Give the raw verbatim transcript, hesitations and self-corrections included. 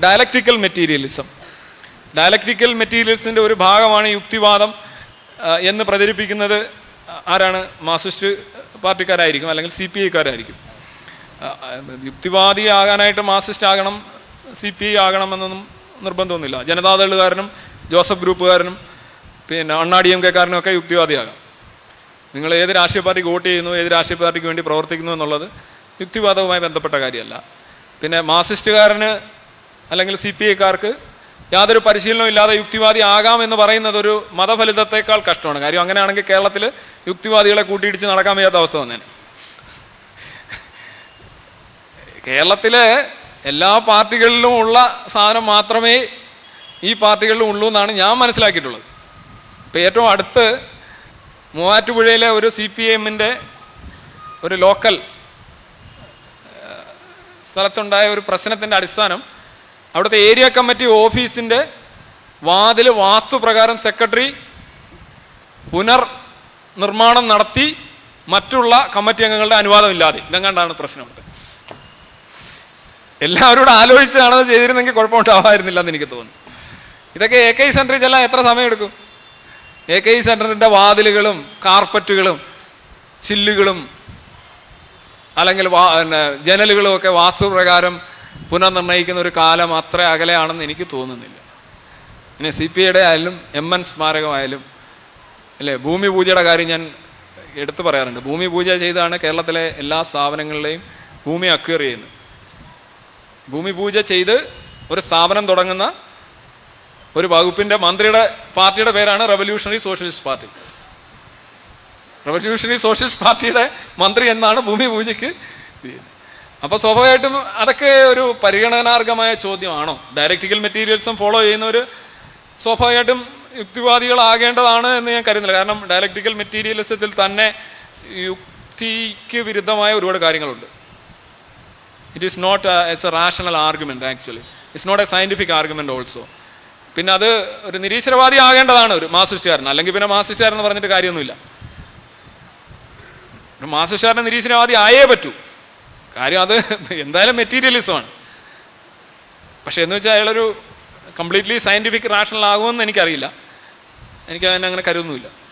Dialectical materialism. Dialectical മെറ്റീരിയൽസിൻ്റെ ഒരു ഭാഗമാണ് യുക്തിവാദം എന്ന് പ്രചരിപ്പിക്കുന്നത് ആരാണ്? മാർക്സിസ്റ്റ് പാർട്ടിക്കാരായിരിക്കും, അല്ലെങ്കിൽ സി പി ഐക്കാരായിരിക്കും. യുക്തിവാദിയാകാനായിട്ട് മാർക്സിസ്റ്റ് ആകണം, സി പി ഐ ആകണമെന്നൊന്നും നിർബന്ധമൊന്നുമില്ല. ജനതാദളുകാരനും ജോസഫ് ഗ്രൂപ്പുകാരനും പിന്നെ അണ്ണാ ഡി എം കെക്കാരനും ഒക്കെ യുക്തിവാദിയാകാം. നിങ്ങൾ ഏത് രാഷ്ട്രീയ പാർട്ടിക്ക് വോട്ട് ചെയ്യുന്നു, ഏത് രാഷ്ട്രീയ പാർട്ടിക്ക് വേണ്ടി പ്രവർത്തിക്കുന്നു എന്നുള്ളത് യുക്തിവാദവുമായി ബന്ധപ്പെട്ട കാര്യമല്ല. പിന്നെ മാർക്സിസ്റ്റുകാരന് അല്ലെങ്കിൽ സി പി ഐക്കാർക്ക് യാതൊരു പരിശീലനവും ഇല്ലാതെ യുക്തിവാദി ആകാം എന്ന് പറയുന്നത് ഒരു മതഫലിതത്തെക്കാൾ കഷ്ടമാണ്. കാര്യം അങ്ങനെയാണെങ്കിൽ കേരളത്തിൽ യുക്തിവാദികളെ കൂട്ടിയിടിച്ച് നടക്കാൻ വയ്യാത്ത അവസ്ഥ വന്നേനെ. കേരളത്തിലെ എല്ലാ പാർട്ടികളിലും ഉള്ള സാധനം മാത്രമേ ഈ പാർട്ടികളിലും ഉള്ളൂ എന്നാണ് ഞാൻ മനസ്സിലാക്കിയിട്ടുള്ളത്. ഇപ്പം ഏറ്റവും അടുത്ത് മൂവാറ്റുപുഴയിലെ ഒരു സി പി എമ്മിൻ്റെ ഒരു ലോക്കൽ സ്ഥലത്തുണ്ടായ ഒരു പ്രശ്നത്തിൻ്റെ അടിസ്ഥാനം അവിടുത്തെ ഏരിയ കമ്മിറ്റി ഓഫീസിൻ്റെ വാതിൽ വാസ്തുപ്രകാരം സെക്രട്ടറി പുനർ നിർമ്മാണം നടത്തി മറ്റുള്ള കമ്മിറ്റി അംഗങ്ങളുടെ അനുവാദമില്ലാതെ. ഇതെങ്ങാണ്ടാണ് പ്രശ്നം. അവിടുത്തെ എല്ലാവരോടും ആലോചിച്ചാണത് ചെയ്തിരുന്നെങ്കിൽ കുഴപ്പമുണ്ടാവായിരുന്നില്ല എന്ന് എനിക്ക് തോന്നുന്നു. ഇതൊക്കെ എ കെ ഇ സെൻറ്ററിൽ ചെല്ലാൻ എത്ര സമയമെടുക്കും? എ കെ ഇ സെൻറ്ററിൻ്റെ വാതിലുകളും കാർപ്പറ്റുകളും ചില്ലുകളും അല്ലെങ്കിൽ വാ പിന്നെ ജനലുകളും ഒക്കെ വാസ്തുപ്രകാരം പുനർനിർണ്ണയിക്കുന്ന ഒരു കാലം അത്ര അകലെയാണെന്ന് എനിക്ക് തോന്നുന്നില്ല. പിന്നെ സി പി ഐയുടെ ആയാലും എം എൻ സ്മാരകമായാലും അല്ലേ, ഭൂമി പൂജയുടെ കാര്യം ഞാൻ എടുത്തു പറയാറുണ്ട്. ഭൂമി പൂജ ചെയ്താണ് കേരളത്തിലെ എല്ലാ സ്ഥാപനങ്ങളിലെയും ഭൂമി അക്വയർ ചെയ്യുന്നത്. ഭൂമി പൂജ ചെയ്ത് ഒരു സ്ഥാപനം തുടങ്ങുന്ന ഒരു വകുപ്പിൻ്റെ മന്ത്രിയുടെ പാർട്ടിയുടെ പേരാണ് revolutionary socialist party. Revolutionary socialist പാർട്ടിയുടെ മന്ത്രി എന്നാണ് ഭൂമി പൂജയ്ക്ക്. അപ്പോൾ സ്വാഭാവികമായിട്ടും അതൊക്കെ ഒരു പരിഗണനാർഹമായ ചോദ്യമാണോ? ഡയലക്റ്റിക്കൽ മെറ്റീരിയൽസും ഫോളോ ചെയ്യുന്നവർ സ്വാഭാവികമായിട്ടും യുക്തിവാദികളാകേണ്ടതാണ് എന്ന് ഞാൻ കരുതുന്നില്ല. കാരണം ഡയലക്റ്റിക്കൽ മെറ്റീരിയലിസത്തിൽ തന്നെ യുക്തിക്ക് വിരുദ്ധമായ ഒരുപാട് കാര്യങ്ങളുണ്ട്. It is not as a rational argument, actually it's not a scientific argument also. പിന്നെ അത് ഒരു നിരീശ്വരവാദി ആകേണ്ടതാണ് ഒരു മാർക്സിസ്റ്റുകാരൻ. അല്ലെങ്കിൽ പിന്നെ മാർക്സിസ്റ്റുകാരൻ എന്ന് പറഞ്ഞിട്ട് കാര്യമൊന്നുമില്ല. ഒരു മാർക്സിസ്റ്റുകാരനെ നിരീശ്വരവാദി ആയേ പറ്റൂ. കാര്യം അത് എന്തായാലും മെറ്റീരിയലിസമാണ്. പക്ഷെ എന്ന് വെച്ചാൽ അയാളൊരു കംപ്ലീറ്റ്ലി സയൻറ്റിഫിക് റാഷണൽ ആകുമെന്ന് എനിക്കറിയില്ല. എനിക്ക് അതിനെ അങ്ങനെ കരുതുന്നുമില്ല.